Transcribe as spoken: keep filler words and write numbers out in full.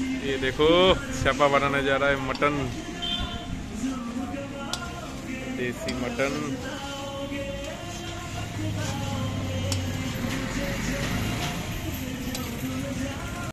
ये देखो छापा बनाने जा रहा है मटन, देसी मटन।